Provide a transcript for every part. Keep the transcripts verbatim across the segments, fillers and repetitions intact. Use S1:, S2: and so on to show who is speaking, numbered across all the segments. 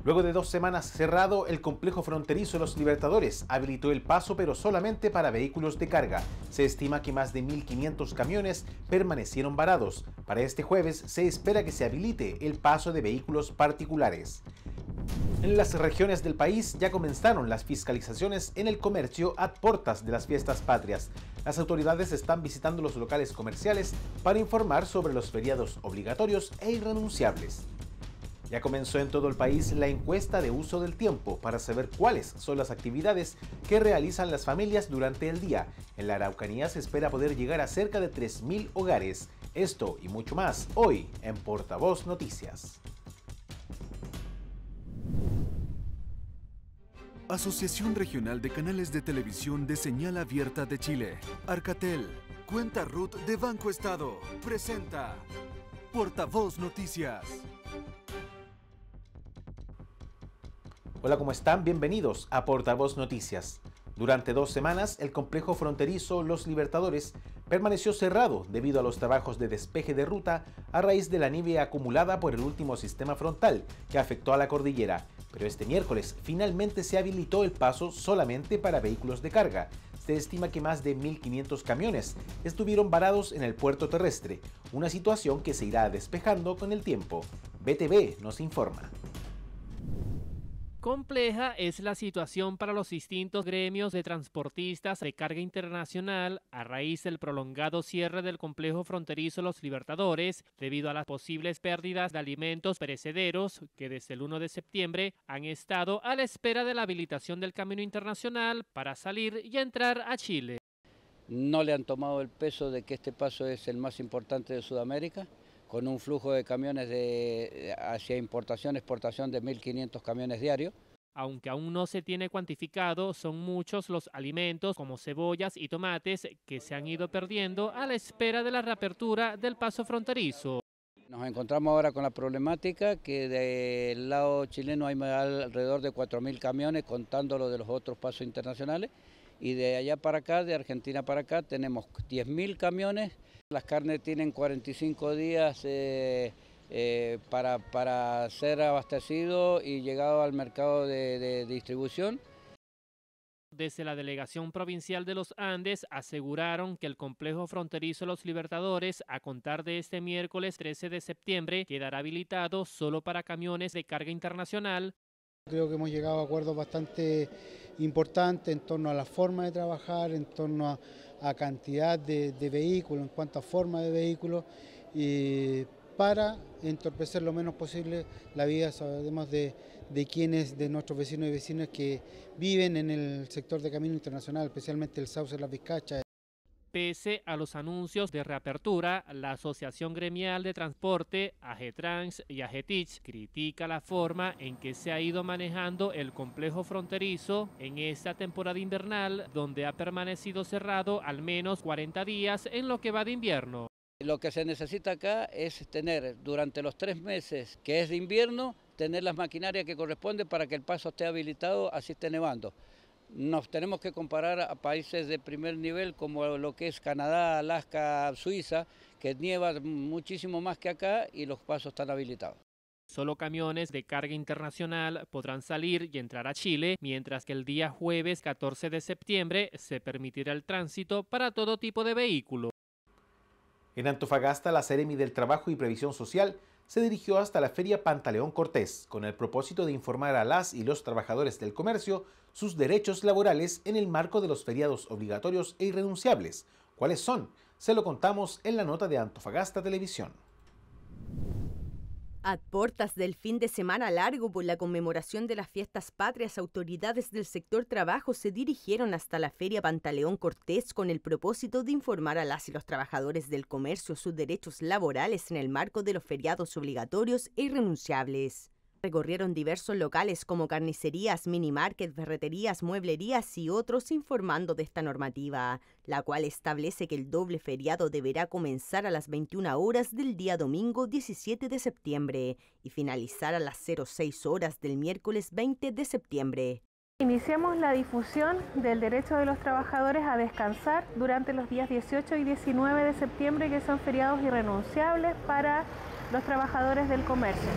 S1: Luego de dos semanas cerrado, el complejo fronterizo Los Libertadores habilitó el paso, pero solamente para vehículos de carga. Se estima que más de mil quinientos camiones permanecieron varados. Para este jueves se espera que se habilite el paso de vehículos particulares. En las regiones del país ya comenzaron las fiscalizaciones en el comercio a puertas de las fiestas patrias. Las autoridades están visitando los locales comerciales para informar sobre los feriados obligatorios e irrenunciables. Ya comenzó en todo el país la encuesta de uso del tiempo para saber cuáles son las actividades que realizan las familias durante el día. En la Araucanía se espera poder llegar a cerca de tres mil hogares. Esto y mucho más hoy en Portavoz Noticias.
S2: Asociación Regional de Canales de Televisión de Señal Abierta de Chile, Arcatel, Cuenta R U T de Banco Estado, presenta Portavoz Noticias.
S1: Hola, ¿cómo están? Bienvenidos a Portavoz Noticias. Durante dos semanas, el complejo fronterizo Los Libertadores permaneció cerrado debido a los trabajos de despeje de ruta a raíz de la nieve acumulada por el último sistema frontal que afectó a la cordillera. Pero este miércoles finalmente se habilitó el paso solamente para vehículos de carga. Se estima que más de mil quinientos camiones estuvieron varados en el puerto terrestre, una situación que se irá despejando con el tiempo. B T V nos informa.
S3: Compleja es la situación para los distintos gremios de transportistas de carga internacional a raíz del prolongado cierre del complejo fronterizo Los Libertadores debido a las posibles pérdidas de alimentos perecederos que desde el uno de septiembre han estado a la espera de la habilitación del camino internacional para salir y entrar a Chile.
S4: No le han tomado el peso de que este paso es el más importante de Sudamérica, con un flujo de camiones de, hacia importación, exportación de mil quinientos camiones diarios.
S3: Aunque aún no se tiene cuantificado, son muchos los alimentos como cebollas y tomates que se han ido perdiendo a la espera de la reapertura del paso fronterizo.
S4: Nos encontramos ahora con la problemática que del lado chileno hay alrededor de cuatro mil camiones, contando lo de los otros pasos internacionales, y de allá para acá, de Argentina para acá, tenemos diez mil camiones. Las carnes tienen cuarenta y cinco días eh, eh, para, para ser abastecido y llegado al mercado de, de distribución.
S3: Desde la Delegación Provincial de los Andes aseguraron que el complejo fronterizo Los Libertadores, a contar de este miércoles trece de septiembre, quedará habilitado solo para camiones de carga internacional.
S5: Creo que hemos llegado a acuerdos bastante importantes en torno a la forma de trabajar, en torno a, a cantidad de, de vehículos, en cuanto a forma de vehículos, y para entorpecer lo menos posible la vida, además de, de quienes, de nuestros vecinos y vecinas que viven en el sector de camino internacional, especialmente el Sauce de las Vizcachas.
S3: Pese a los anuncios de reapertura, la Asociación Gremial de Transporte, AGETRANS y AGETICH, critica la forma en que se ha ido manejando el complejo fronterizo en esta temporada invernal, donde ha permanecido cerrado al menos cuarenta días en lo que va de invierno.
S4: Lo que se necesita acá es tener durante los tres meses que es de invierno, tener las maquinarias que corresponden para que el paso esté habilitado, así esté nevando. Nos tenemos que comparar a países de primer nivel como lo que es Canadá, Alaska, Suiza, que nieva muchísimo más que acá y los pasos están habilitados.
S3: Solo camiones de carga internacional podrán salir y entrar a Chile, mientras que el día jueves catorce de septiembre se permitirá el tránsito para todo tipo de vehículo.
S1: En Antofagasta, la Seremi del Trabajo y Previsión Social se dirigió hasta la Feria Pantaleón Cortés con el propósito de informar a las y los trabajadores del comercio sus derechos laborales en el marco de los feriados obligatorios e irrenunciables. ¿Cuáles son? Se lo contamos en la nota de Antofagasta Televisión.
S6: A puertas del fin de semana largo por la conmemoración de las fiestas patrias, autoridades del sector trabajo se dirigieron hasta la Feria Pantaleón Cortés con el propósito de informar a las y los trabajadores del comercio sus derechos laborales en el marco de los feriados obligatorios e irrenunciables. Recorrieron diversos locales como carnicerías, minimarket, ferreterías, mueblerías y otros informando de esta normativa, la cual establece que el doble feriado deberá comenzar a las veintiuna horas del día domingo diecisiete de septiembre y finalizar a las cero seis horas del miércoles veinte de septiembre.
S7: Iniciamos la difusión del derecho de los trabajadores a descansar durante los días dieciocho y diecinueve de septiembre, que son feriados irrenunciables para los trabajadores del comercio.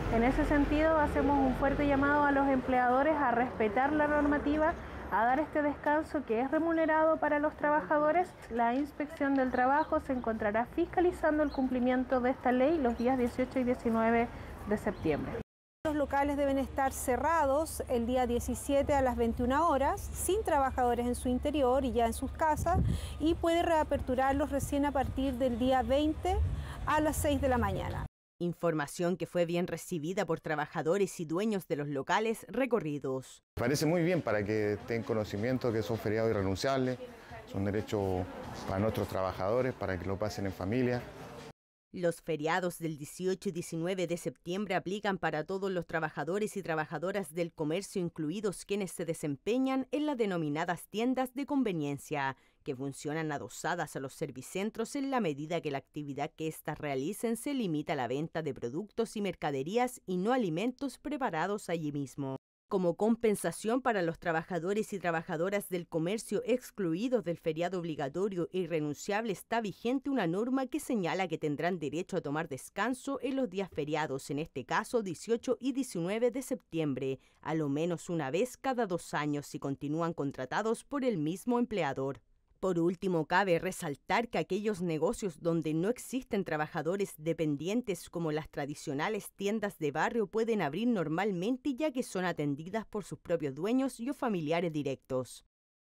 S7: En ese sentido, hacemos un fuerte llamado a los empleadores a respetar la normativa, a dar este descanso que es remunerado para los trabajadores. La Inspección del Trabajo se encontrará fiscalizando el cumplimiento de esta ley los días dieciocho y diecinueve de septiembre.
S8: Los locales deben estar cerrados el día diecisiete a las veintiuna horas, sin trabajadores en su interior y ya en sus casas, y puede reaperturarlos recién a partir del día veinte a las seis de la mañana.
S6: Información que fue bien recibida por trabajadores y dueños de los locales recorridos.
S9: Parece muy bien para que tengan conocimiento que son feriados irrenunciables, son derechos para nuestros trabajadores, para que lo pasen en familia.
S6: Los feriados del dieciocho y diecinueve de septiembre aplican para todos los trabajadores y trabajadoras del comercio, incluidos quienes se desempeñan en las denominadas tiendas de conveniencia, que funcionan adosadas a los servicentros en la medida que la actividad que éstas realicen se limita a la venta de productos y mercaderías y no alimentos preparados allí mismo. Como compensación para los trabajadores y trabajadoras del comercio excluidos del feriado obligatorio e irrenunciable, está vigente una norma que señala que tendrán derecho a tomar descanso en los días feriados, en este caso dieciocho y diecinueve de septiembre, a lo menos una vez cada dos años si continúan contratados por el mismo empleador. Por último, cabe resaltar que aquellos negocios donde no existen trabajadores dependientes como las tradicionales tiendas de barrio pueden abrir normalmente, ya que son atendidas por sus propios dueños y o familiares directos.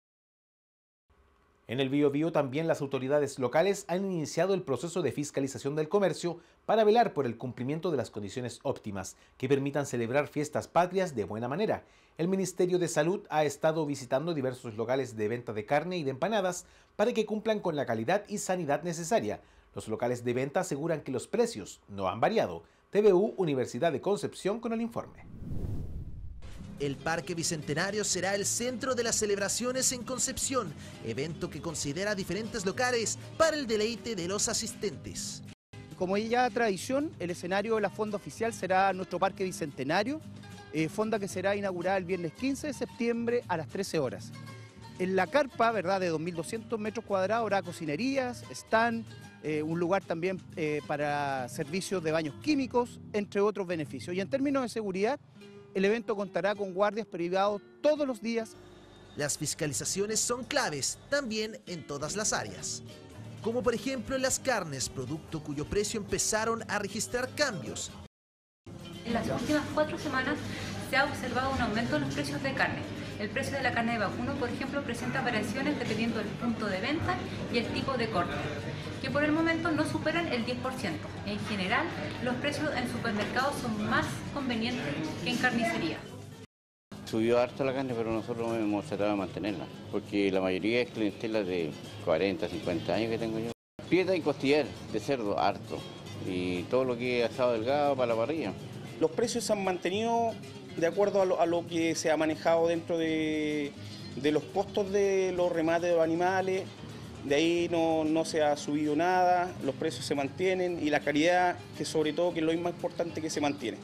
S1: En el Biobío también las autoridades locales han iniciado el proceso de fiscalización del comercio para velar por el cumplimiento de las condiciones óptimas que permitan celebrar fiestas patrias de buena manera. El Ministerio de Salud ha estado visitando diversos locales de venta de carne y de empanadas para que cumplan con la calidad y sanidad necesaria. Los locales de venta aseguran que los precios no han variado. T V U Universidad de Concepción con el informe.
S10: El Parque Bicentenario será el centro de las celebraciones en Concepción, evento que considera diferentes locales para el deleite de los asistentes.
S11: Como ya tradición, el escenario de la fonda oficial será nuestro Parque Bicentenario, eh, fonda que será inaugurada el viernes quince de septiembre a las trece horas. En la carpa, ¿verdad?, de dos mil doscientos metros cuadrados habrá cocinerías, stand, eh, un lugar también eh, para servicios de baños químicos, entre otros beneficios. Y en términos de seguridad, el evento contará con guardias privados todos los días.
S10: Las fiscalizaciones son claves también en todas las áreas, como por ejemplo en las carnes, producto cuyo precio empezaron a registrar cambios.
S12: En las últimas cuatro semanas se ha observado un aumento en los precios de carne. El precio de la carne de vacuno, por ejemplo, presenta variaciones dependiendo del punto de venta y el tipo de corte, que por el momento no superan el diez por ciento. En general, los precios en supermercados son más convenientes que en carnicería.
S4: Subió harto la carne, pero nosotros hemos tratado de mantenerla, porque la mayoría es clientela de cuarenta, cincuenta años que tengo yo. Pieta y costillar de cerdo, harto, y todo lo que es asado delgado para la parrilla.
S11: Los precios se han mantenido de acuerdo a lo, a lo que se ha manejado dentro de, de los costos de los remates de los animales. De ahí no, no se ha subido nada, los precios se mantienen y la calidad, que sobre todo que es lo más importante, que se mantiene.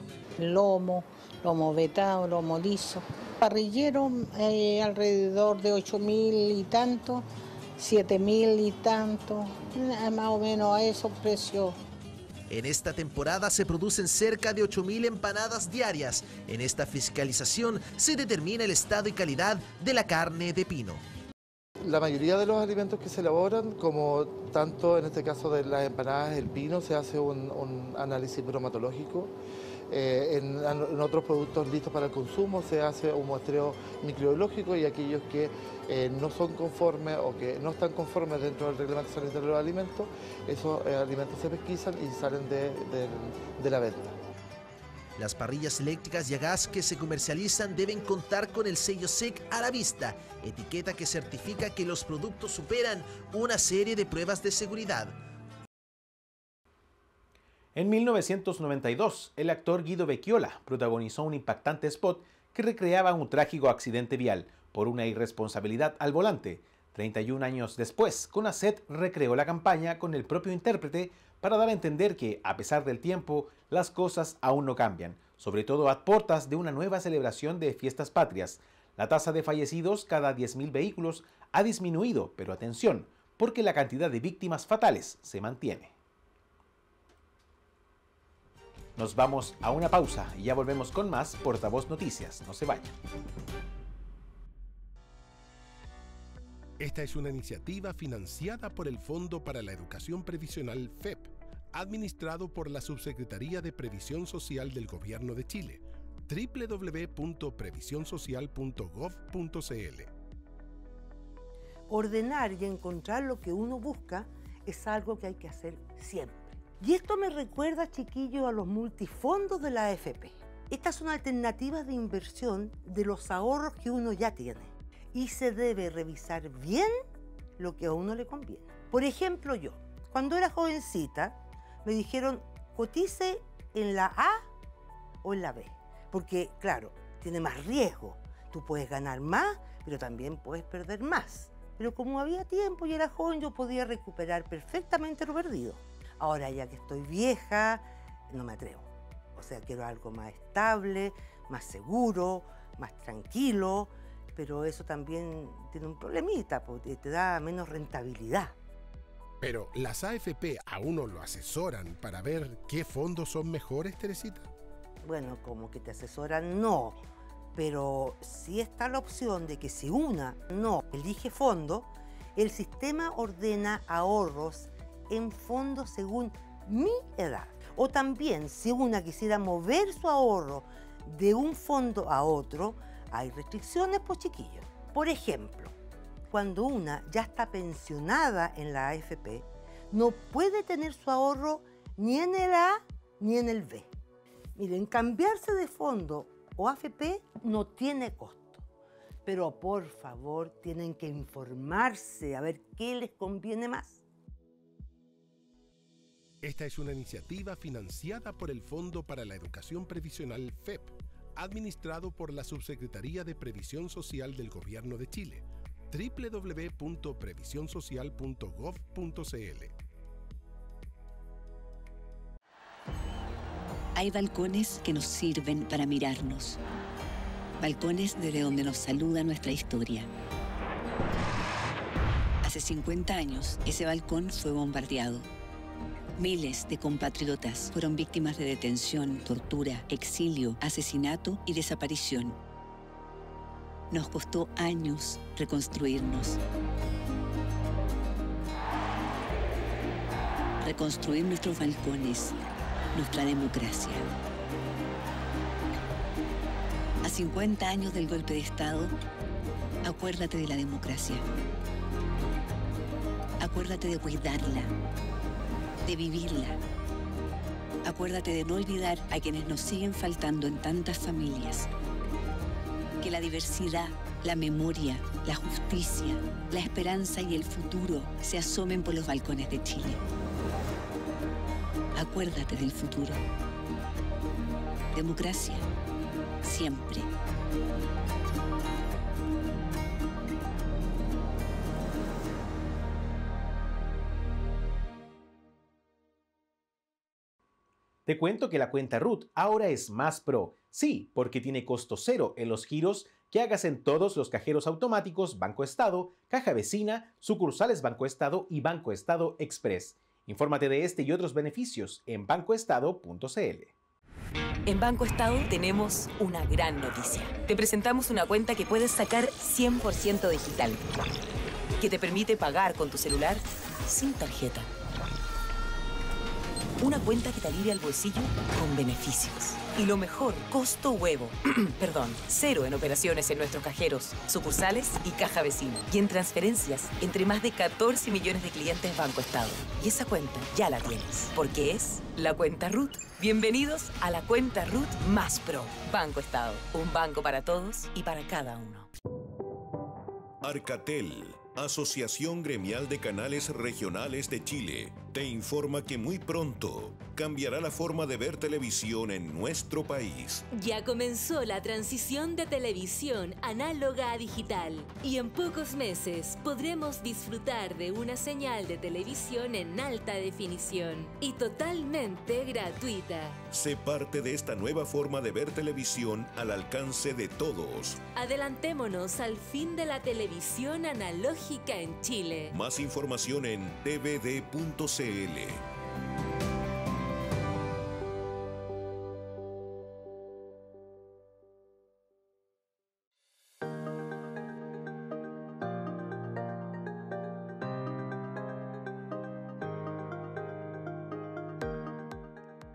S13: Lomo, lomo vetado, lomo liso. Parrillero eh, alrededor de ocho mil y tanto, siete mil y tanto, más o menos a esos precios.
S10: En esta temporada se producen cerca de ocho mil empanadas diarias. En esta fiscalización se determina el estado y calidad de la carne de pino.
S14: La mayoría de los alimentos que se elaboran, como tanto en este caso de las empanadas del pino, se hace un, un análisis bromatológico. Eh, en, en otros productos listos para el consumo se hace un muestreo microbiológico, y aquellos que eh, no son conformes o que no están conformes dentro del reglamento sanitario de los alimentos, esos eh, alimentos se pesquisan y salen de, de, de la venta.
S10: Las parrillas eléctricas y a gas que se comercializan deben contar con el sello S E C a la vista, etiqueta que certifica que los productos superan una serie de pruebas de seguridad.
S1: En mil novecientos noventa y dos, el actor Guido Becchiola protagonizó un impactante spot que recreaba un trágico accidente vial por una irresponsabilidad al volante. treinta y un años después, Conacet recreó la campaña con el propio intérprete para dar a entender que, a pesar del tiempo, las cosas aún no cambian, sobre todo a portas de una nueva celebración de fiestas patrias. La tasa de fallecidos cada diez mil vehículos ha disminuido, pero atención, porque la cantidad de víctimas fatales se mantiene. Nos vamos a una pausa y ya volvemos con más Portavoz Noticias. No se vayan.
S15: Esta es una iniciativa financiada por el Fondo para la Educación Previsional F E P, administrado por la Subsecretaría de Previsión Social del Gobierno de Chile. doble u doble u doble u punto previsión social punto gov punto c l.
S16: Ordenar y encontrar lo que uno busca es algo que hay que hacer siempre. Y esto me recuerda, chiquillos, a los multifondos de la A F P. Estas son alternativas de inversión de los ahorros que uno ya tiene. Y se debe revisar bien lo que a uno le conviene. Por ejemplo, yo, cuando era jovencita, me dijeron, cotice en la A o en la B. Porque, claro, tiene más riesgo. Tú puedes ganar más, pero también puedes perder más. Pero como había tiempo y era joven, yo podía recuperar perfectamente lo perdido. Ahora, ya que estoy vieja, no me atrevo. O sea, quiero algo más estable, más seguro, más tranquilo, pero eso también tiene un problemita, porque te da menos rentabilidad.
S15: Pero las A F P a uno lo asesoran para ver qué fondos son mejores, Teresita.
S16: Bueno, como que te asesoran, no. Pero sí está la opción de que si una no elige fondo, el sistema ordena ahorros en fondos según mi edad. O también, si una quisiera mover su ahorro de un fondo a otro, hay restricciones, pues chiquillos. Por ejemplo, cuando una ya está pensionada en la A F P, no puede tener su ahorro ni en el A ni en el B. Miren, cambiarse de fondo o A F P no tiene costo, pero por favor tienen que informarse a ver qué les conviene más.
S15: Esta es una iniciativa financiada por el Fondo para la Educación Previsional F E P, administrado por la Subsecretaría de Previsión Social del Gobierno de Chile. doble u doble u doble u punto previsión social punto gov punto c l.
S17: Hay balcones que nos sirven para mirarnos. Balcones desde donde nos saluda nuestra historia. Hace cincuenta años, ese balcón fue bombardeado. Miles de compatriotas fueron víctimas de detención, tortura, exilio, asesinato y desaparición. Nos costó años reconstruirnos. Reconstruir nuestros balcones, nuestra democracia. A cincuenta años del golpe de Estado, acuérdate de la democracia. Acuérdate de cuidarla, de vivirla. Acuérdate de no olvidar a quienes nos siguen faltando en tantas familias. Que la diversidad, la memoria, la justicia, la esperanza y el futuro se asomen por los balcones de Chile. Acuérdate del futuro. Democracia, siempre.
S1: Te cuento que la cuenta R U T ahora es más pro. Sí, porque tiene costo cero en los giros que hagas en todos los cajeros automáticos Banco Estado, Caja Vecina, sucursales Banco Estado y Banco Estado Express. Infórmate de este y otros beneficios en banco estado punto c l.
S18: En Banco Estado tenemos una gran noticia. Te presentamos una cuenta que puedes sacar cien por ciento digital, que te permite pagar con tu celular sin tarjeta. Una cuenta que te alivia el bolsillo con beneficios. Y lo mejor, costo huevo. Perdón, cero en operaciones en nuestros cajeros, sucursales y Caja Vecina. Y en transferencias entre más de catorce millones de clientes Banco Estado. Y esa cuenta ya la tienes, porque es la cuenta R U T. Bienvenidos a la cuenta R U T más Pro. Banco Estado, un banco para todos y para cada uno.
S19: Arcatel, Asociación Gremial de Canales Regionales de Chile, te informa que muy pronto cambiará la forma de ver televisión en nuestro país.
S20: Ya comenzó la transición de televisión análoga a digital y en pocos meses podremos disfrutar de una señal de televisión en alta definición y totalmente gratuita.
S19: Sé parte de esta nueva forma de ver televisión al alcance de todos.
S20: Adelantémonos al fin de la televisión analógica en Chile.
S19: Más información en t v d punto c l.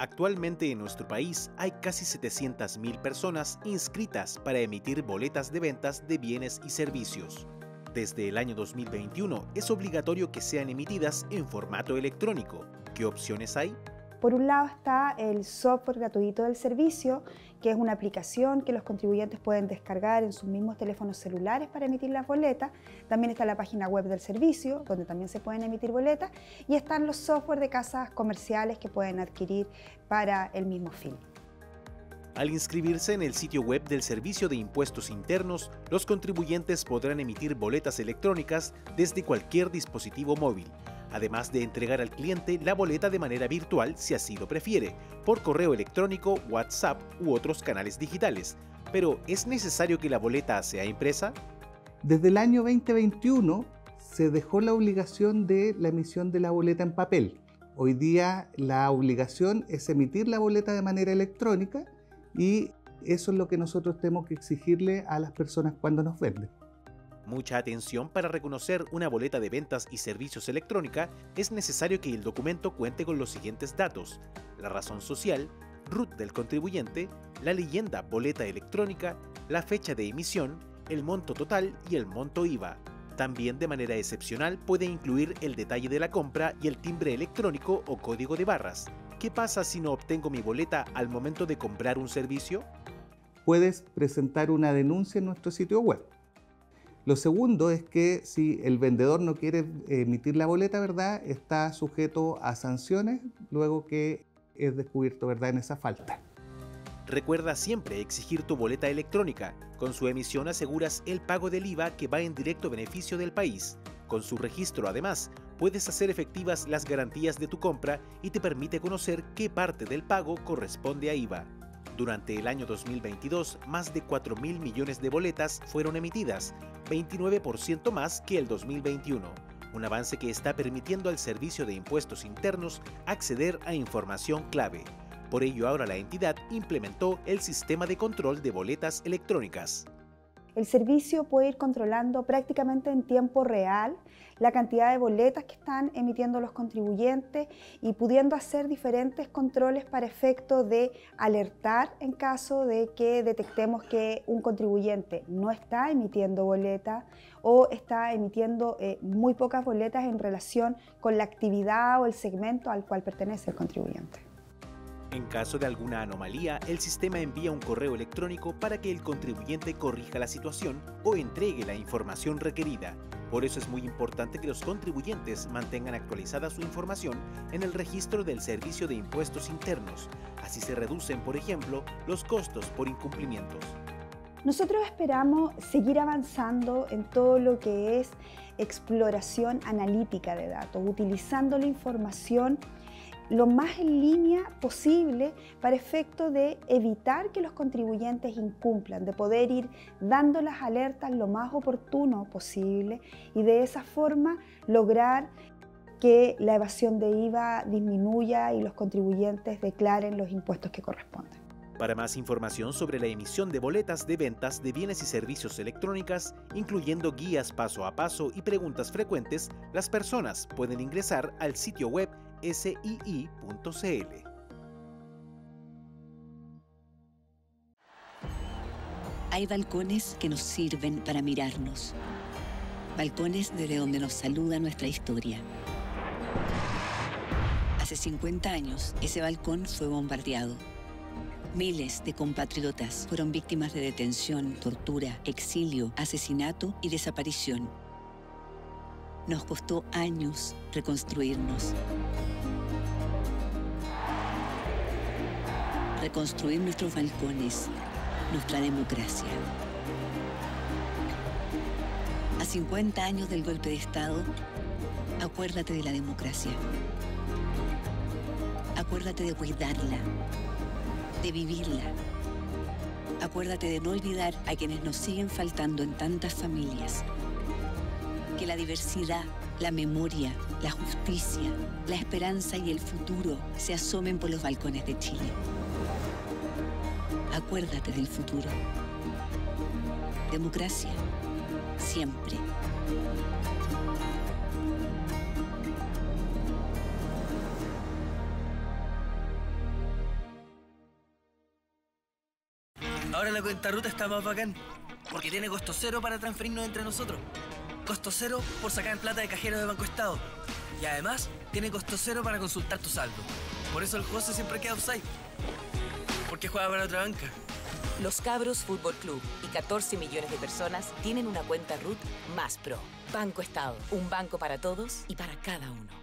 S1: Actualmente en nuestro país hay casi setecientas mil personas inscritas para emitir boletas de ventas de bienes y servicios. Desde el año dos mil veintiuno es obligatorio que sean emitidas en formato electrónico. ¿Qué opciones hay?
S21: Por un lado está el software gratuito del servicio, que es una aplicación que los contribuyentes pueden descargar en sus mismos teléfonos celulares para emitir las boletas. También está la página web del servicio, donde también se pueden emitir boletas. Y están los software de casas comerciales que pueden adquirir para el mismo fin.
S1: Al inscribirse en el sitio web del Servicio de Impuestos Internos, los contribuyentes podrán emitir boletas electrónicas desde cualquier dispositivo móvil, además de entregar al cliente la boleta de manera virtual si así lo prefiere, por correo electrónico, WhatsApp u otros canales digitales. Pero, ¿es necesario que la boleta sea impresa?
S22: Desde el año veinte veintiuno se dejó la obligación de la emisión de la boleta en papel. Hoy día la obligación es emitir la boleta de manera electrónica y eso es lo que nosotros tenemos que exigirle a las personas cuando nos venden.
S1: Mucha atención: para reconocer una boleta de ventas y servicios electrónica es necesario que el documento cuente con los siguientes datos: la razón social, R U T del contribuyente, la leyenda boleta electrónica, la fecha de emisión, el monto total y el monto I V A. También, de manera excepcional, puede incluir el detalle de la compra y el timbre electrónico o código de barras. ¿Qué pasa si no obtengo mi boleta al momento de comprar un servicio?
S22: Puedes presentar una denuncia en nuestro sitio web. Lo segundo es que si el vendedor no quiere emitir la boleta, ¿verdad?, está sujeto a sanciones luego que es descubierto, ¿verdad?, en esa falta.
S1: Recuerda siempre exigir tu boleta electrónica. Con su emisión aseguras el pago del I V A, que va en directo beneficio del país. Con su registro, además, puedes hacer efectivas las garantías de tu compra y te permite conocer qué parte del pago corresponde a I V A. Durante el año dos mil veintidós, más de cuatro mil millones de boletas fueron emitidas, veintinueve por ciento más que el dos mil veintiuno, un avance que está permitiendo al Servicio de Impuestos Internos acceder a información clave. Por ello, ahora la entidad implementó el sistema de control de boletas electrónicas.
S21: El servicio puede ir controlando prácticamente en tiempo real la cantidad de boletas que están emitiendo los contribuyentes y pudiendo hacer diferentes controles para efecto de alertar en caso de que detectemos que un contribuyente no está emitiendo boletas o está emitiendo eh, muy pocas boletas en relación con la actividad o el segmento al cual pertenece el contribuyente.
S1: En caso de alguna anomalía, el sistema envía un correo electrónico para que el contribuyente corrija la situación o entregue la información requerida. Por eso es muy importante que los contribuyentes mantengan actualizada su información en el registro del Servicio de Impuestos Internos. Así se reducen, por ejemplo, los costos por incumplimientos.
S21: Nosotros esperamos seguir avanzando en todo lo que es exploración analítica de datos, utilizando la información lo más en línea posible para efecto de evitar que los contribuyentes incumplan, de poder ir dando las alertas lo más oportuno posible y de esa forma lograr que la evasión de I V A disminuya y los contribuyentes declaren los impuestos que corresponden.
S1: Para más información sobre la emisión de boletas de ventas de bienes y servicios electrónicas, incluyendo guías paso a paso y preguntas frecuentes, las personas pueden ingresar al sitio web S I I punto C L.
S17: Hay balcones que nos sirven para mirarnos. Balcones desde donde nos saluda nuestra historia. Hace cincuenta años, ese balcón fue bombardeado. Miles de compatriotas fueron víctimas de detención, tortura, exilio, asesinato y desaparición. Nos costó años reconstruirnos. Reconstruir nuestros balcones, nuestra democracia. A cincuenta años del golpe de Estado, acuérdate de la democracia. Acuérdate de cuidarla, de vivirla. Acuérdate de no olvidar a quienes nos siguen faltando en tantas familias. Que la diversidad, la memoria, la justicia, la esperanza y el futuro se asomen por los balcones de Chile. Acuérdate del futuro. Democracia, siempre.
S2: Ahora la cuenta ruta está más bacán, porque tiene costo cero para transferirnos entre nosotros. Costo cero por sacar plata de cajero de Banco Estado. Y además, tiene costo cero para consultar tu saldo. Por eso el José siempre queda offside. Porque juega para otra banca.
S18: Los Cabros Fútbol Club y catorce millones de personas tienen una cuenta R U T más pro. Banco Estado, un banco para todos y para cada uno.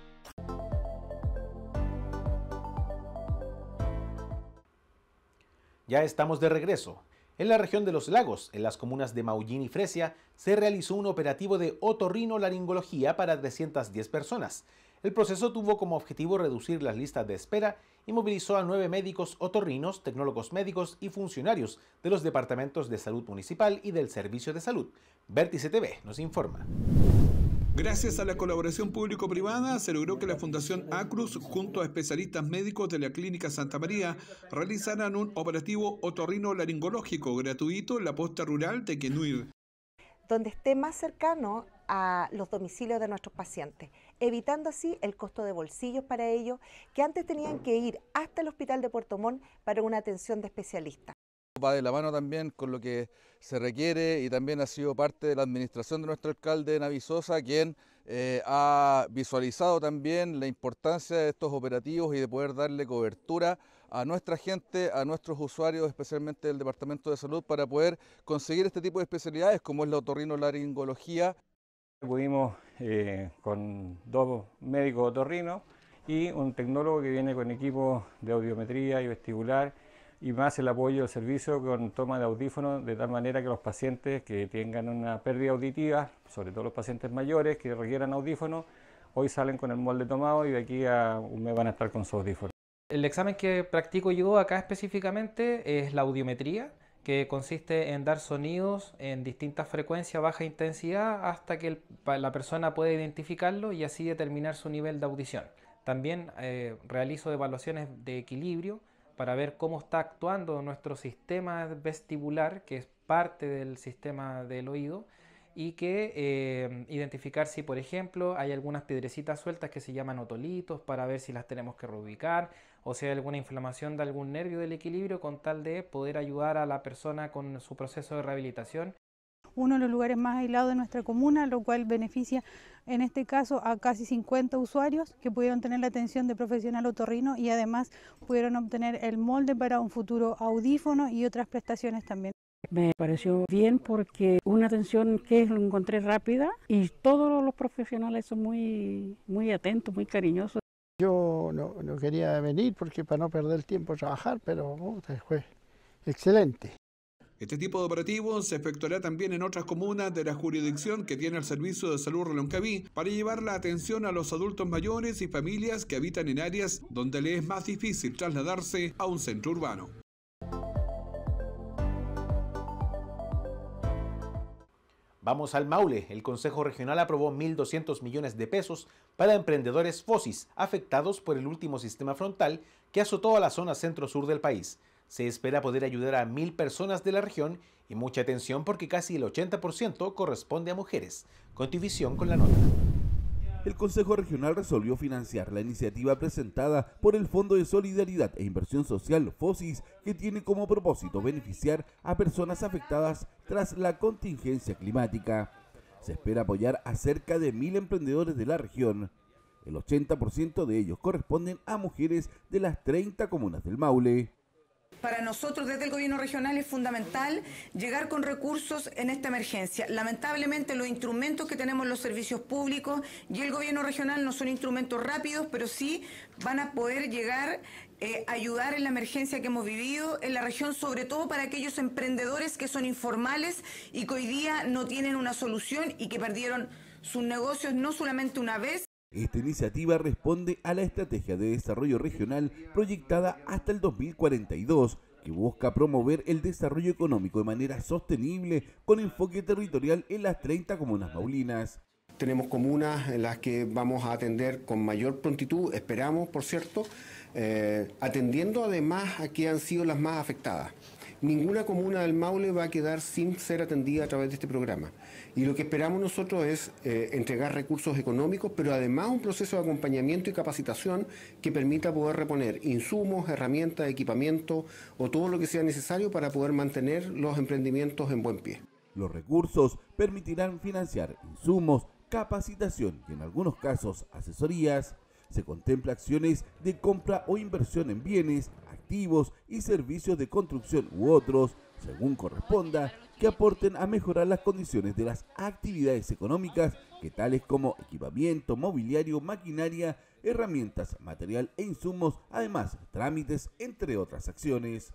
S1: Ya estamos de regreso. En la región de Los Lagos, en las comunas de Maullín y Fresia, se realizó un operativo de otorrinolaringología para trescientas diez personas. El proceso tuvo como objetivo reducir las listas de espera y movilizó a nueve médicos otorrinos, tecnólogos médicos y funcionarios de los departamentos de salud municipal y del Servicio de Salud. Vértice T V nos informa.
S5: Gracias a la colaboración público-privada, se logró que la Fundación Acruz, junto a especialistas médicos de la Clínica Santa María, realizaran un operativo otorrinolaringológico gratuito en la posta rural de Quenuir,
S23: donde esté más cercano a los domicilios de nuestros pacientes, evitando así el costo de bolsillos para ellos, que antes tenían que ir hasta el Hospital de Puerto Montt para una atención de especialistas.
S24: Va de la mano también con lo que se requiere y también ha sido parte de la administración de nuestro alcalde Navi Sosa, quien eh, ha visualizado también la importancia de estos operativos y de poder darle cobertura a nuestra gente, a nuestros usuarios, especialmente del Departamento de Salud, para poder conseguir este tipo de especialidades como es la otorrinolaringología.
S25: Pudimos eh, con dos médicos otorrinos y un tecnólogo que viene con equipos de audiometría y vestibular, y más el apoyo del servicio con toma de audífonos, de tal manera que los pacientes que tengan una pérdida auditiva, sobre todo los pacientes mayores que requieran audífonos, hoy salen con el molde tomado y de aquí a un mes van a estar con sus audífonos.
S26: El examen que practico yo acá específicamente es la audiometría, que consiste en dar sonidos en distintas frecuencias, baja intensidad, hasta que el, la persona pueda identificarlo y así determinar su nivel de audición. También eh, realizo evaluaciones de equilibrio para ver cómo está actuando nuestro sistema vestibular, que es parte del sistema del oído, y que eh, identificar si, por ejemplo, hay algunas piedrecitas sueltas que se llaman otolitos, para ver si las tenemos que reubicar, o si hay alguna inflamación de algún nervio del equilibrio, con tal de poder ayudar a la persona con su proceso de rehabilitación.
S27: Uno de los lugares más aislados de nuestra comuna, lo cual beneficia en este caso a casi cincuenta usuarios que pudieron tener la atención de profesional otorrino y además pudieron obtener el molde para un futuro audífono y otras prestaciones también.
S28: Me pareció bien porque una atención que lo encontré rápida y todos los profesionales son muy, muy atentos, muy cariñosos.
S29: Yo no, no quería venir porque para no perder el tiempo a trabajar, pero oh, fue excelente.
S5: Este tipo de operativos se efectuará también en otras comunas de la jurisdicción que tiene el Servicio de Salud Reloncaví para llevar la atención a los adultos mayores y familias que habitan en áreas donde les es más difícil trasladarse a un centro urbano.
S1: Vamos al Maule. El Consejo Regional aprobó mil doscientos millones de pesos para emprendedores FOSIS afectados por el último sistema frontal que azotó a la zona centro-sur del país. Se espera poder ayudar a mil personas de la región y mucha atención porque casi el ochenta por ciento corresponde a mujeres. Continuación con la nota.
S30: El Consejo Regional resolvió financiar la iniciativa presentada por el Fondo de Solidaridad e Inversión Social FOSIS, que tiene como propósito beneficiar a personas afectadas tras la contingencia climática. Se espera apoyar a cerca de mil emprendedores de la región. El ochenta por ciento de ellos corresponden a mujeres de las treinta comunas del Maule.
S31: Para nosotros desde el gobierno regional es fundamental llegar con recursos en esta emergencia. Lamentablemente los instrumentos que tenemos los servicios públicos y el gobierno regional no son instrumentos rápidos, pero sí van a poder llegar eh, a ayudar en la emergencia que hemos vivido en la región, sobre todo para aquellos emprendedores que son informales y que hoy día no tienen una solución y que perdieron sus negocios no solamente una vez.
S30: Esta iniciativa responde a la Estrategia de Desarrollo Regional proyectada hasta el dos mil cuarenta y dos, que busca promover el desarrollo económico de manera sostenible con enfoque territorial en las treinta comunas maulinas.
S32: Tenemos comunas en las que vamos a atender con mayor prontitud, esperamos, por cierto, eh, atendiendo además a que han sido las más afectadas. ninguna comuna del Maule va a quedar sin ser atendida a través de este programa. Y lo que esperamos nosotros es eh, entregar recursos económicos, pero además un proceso de acompañamiento y capacitación que permita poder reponer insumos, herramientas, equipamiento o todo lo que sea necesario para poder mantener los emprendimientos en buen pie.
S30: Los recursos permitirán financiar insumos, capacitación y en algunos casos asesorías. Se contempla acciones de compra o inversión en bienes, activos y servicios de construcción u otros, según corresponda, que aporten a mejorar las condiciones de las actividades económicas, que tales como equipamiento, mobiliario, maquinaria, herramientas, material e insumos, además trámites, entre otras acciones.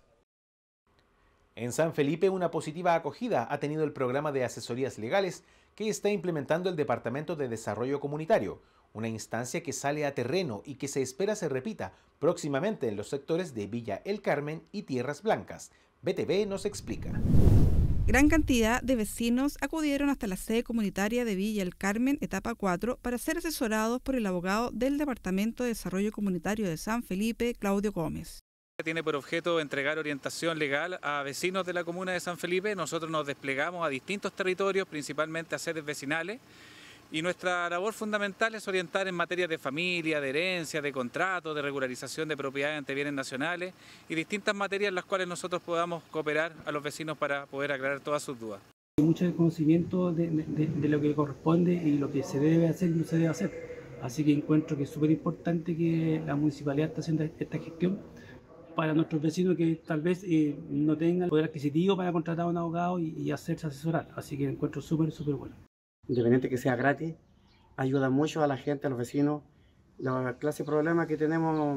S1: En San Felipe, una positiva acogida ha tenido el programa de asesorías legales que está implementando el Departamento de Desarrollo Comunitario, una instancia que sale a terreno y que se espera se repita próximamente en los sectores de Villa El Carmen y Tierras Blancas. B T V nos explica.
S3: Gran cantidad de vecinos acudieron hasta la sede comunitaria de Villa El Carmen, etapa cuatro, para ser asesorados por el abogado del Departamento de Desarrollo Comunitario de San Felipe, Claudio Gómez.
S4: Tiene por objeto entregar orientación legal a vecinos de la comuna de San Felipe. Nosotros nos desplegamos a distintos territorios, principalmente a sedes vecinales, y nuestra labor fundamental es orientar en materia de familia, de herencia, de contrato, de regularización de propiedades ante bienes nacionales y distintas materias en las cuales nosotros podamos cooperar a los vecinos para poder aclarar todas sus dudas.
S6: Hay mucho conocimiento de, de, de lo que corresponde y lo que se debe hacer y no se debe hacer. Así que encuentro que es súper importante que la municipalidad esté haciendo esta gestión para nuestros vecinos que tal vez eh, no tengan poder adquisitivo para contratar a un abogado y, y hacerse asesorar. Así que encuentro súper, súper bueno.
S7: Independiente que sea gratis, ayuda mucho a la gente, a los vecinos. La clase de problema que tenemos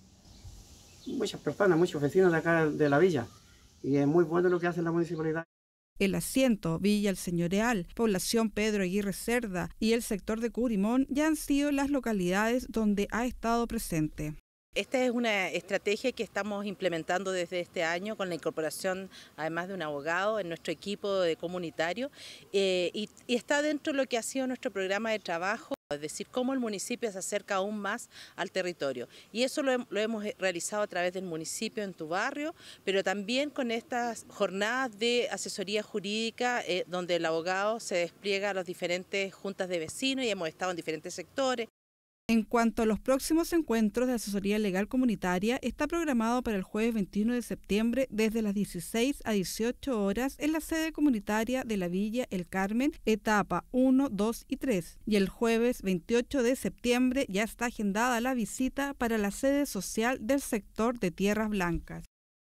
S7: muchas personas, muchos vecinos de acá de la villa. Y es muy bueno lo que hace la municipalidad.
S3: El Asiento, Villa El Señorial, Población Pedro Aguirre Cerda y el sector de Curimón ya han sido las localidades donde ha estado presente.
S8: Esta es una estrategia que estamos implementando desde este año con la incorporación, además de un abogado, en nuestro equipo de comunitario eh, y, y está dentro de lo que ha sido nuestro programa de trabajo, es decir, cómo el municipio se acerca aún más al territorio. Y eso lo, lo hemos realizado a través del municipio en tu barrio, pero también con estas jornadas de asesoría jurídica eh, donde el abogado se despliega a las diferentes juntas de vecinos y hemos estado en diferentes sectores.
S3: En cuanto a los próximos encuentros de asesoría legal comunitaria, está programado para el jueves veintiuno de septiembre desde las dieciséis a dieciocho horas en la sede comunitaria de la Villa El Carmen, etapa uno, dos y tres. Y el jueves veintiocho de septiembre ya está agendada la visita para la sede social del sector de Tierras Blancas.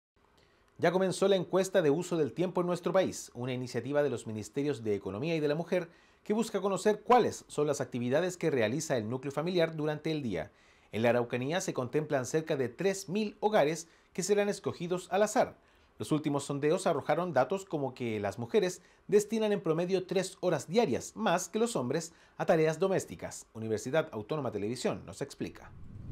S1: Ya comenzó la encuesta de uso del tiempo en nuestro país, una iniciativa de los Ministerios de Economía y de la Mujer que busca conocer cuáles son las actividades que realiza el núcleo familiar durante el día. En la Araucanía se contemplan cerca de tres mil hogares que serán escogidos al azar. Los últimos sondeos arrojaron datos como que las mujeres destinan en promedio tres horas diarias más que los hombres a tareas domésticas. Universidad Autónoma Televisión nos explica.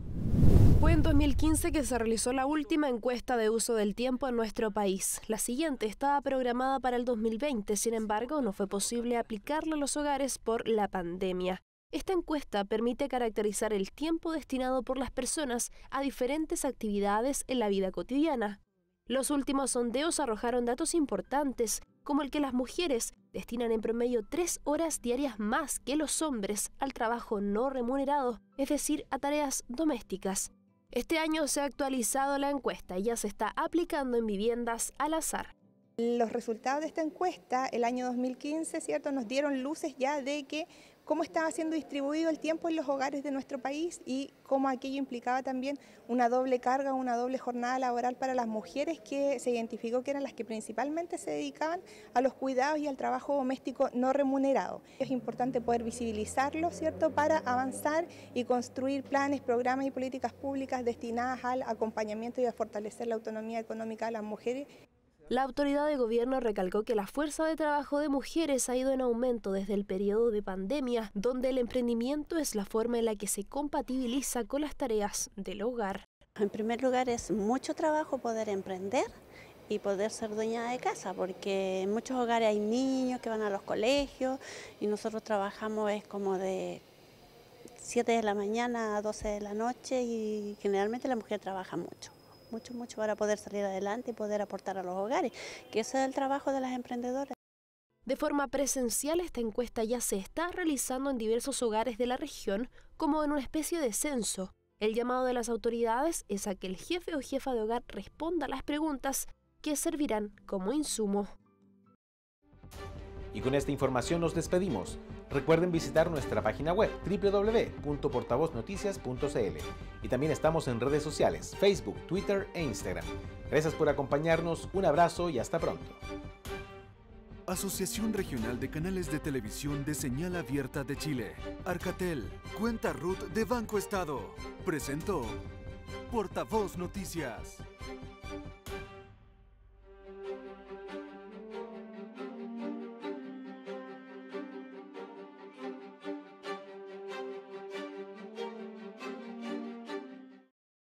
S9: Fue en dos mil quince que se realizó la última encuesta de uso del tiempo en nuestro país. La siguiente estaba programada para el dos mil veinte, sin embargo, no fue posible aplicarla a los hogares por la pandemia. Esta encuesta permite caracterizar el tiempo destinado por las personas a diferentes actividades en la vida cotidiana. Los últimos sondeos arrojaron datos importantes, como el que las mujeres destinan en promedio tres horas diarias más que los hombres al trabajo no remunerado, es decir, a tareas domésticas. Este año se ha actualizado la encuesta y ya se está aplicando en viviendas al azar.
S10: Los resultados de esta encuesta, el año dos mil quince, ¿cierto?, nos dieron luces ya de que cómo estaba siendo distribuido el tiempo en los hogares de nuestro país y cómo aquello implicaba también una doble carga, una doble jornada laboral para las mujeres que se identificó que eran las que principalmente se dedicaban a los cuidados y al trabajo doméstico no remunerado. Es importante poder visibilizarlo, ¿cierto?, para avanzar y construir planes, programas y políticas públicas destinadas al acompañamiento y a fortalecer la autonomía económica de las mujeres.
S9: La autoridad de gobierno recalcó que la fuerza de trabajo de mujeres ha ido en aumento desde el periodo de pandemia, donde el emprendimiento es la forma en la que se compatibiliza con las tareas del hogar.
S11: En primer lugar, es mucho trabajo poder emprender y poder ser dueña de casa, porque en muchos hogares hay niños que van a los colegios y nosotros trabajamos es como de siete de la mañana a doce de la noche y generalmente la mujer trabaja mucho. mucho, mucho para poder salir adelante y poder aportar a los hogares, que ese es el trabajo de las emprendedoras.
S9: De forma presencial, esta encuesta ya se está realizando en diversos hogares de la región, como en una especie de censo. El llamado de las autoridades es a que el jefe o jefa de hogar responda a las preguntas que servirán como insumo.
S1: Y con esta información nos despedimos. Recuerden visitar nuestra página web doble u doble u doble u punto portavoz noticias punto c l y también estamos en redes sociales, Facebook, Twitter e Instagram. Gracias por acompañarnos, un abrazo y hasta pronto.
S2: Asociación Regional de Canales de Televisión de Señal Abierta de Chile, Arcatel, Cuenta R U T de Banco Estado, presentó Portavoz Noticias.